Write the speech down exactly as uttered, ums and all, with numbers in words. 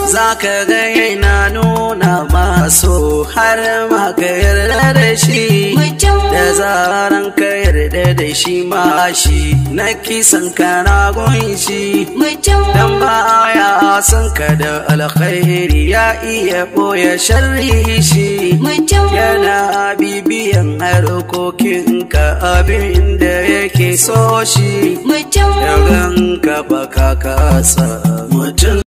za ka ga yana nuna maso har ma ka yarda da shi da zaran ka yarda da shi ma shi na kisan ka na gunshi dan baya san ka da alkhairi ya iya boye sharri shi yana bibiyan harkokin ka abin da yake so shi ya ganka baka kasa mutum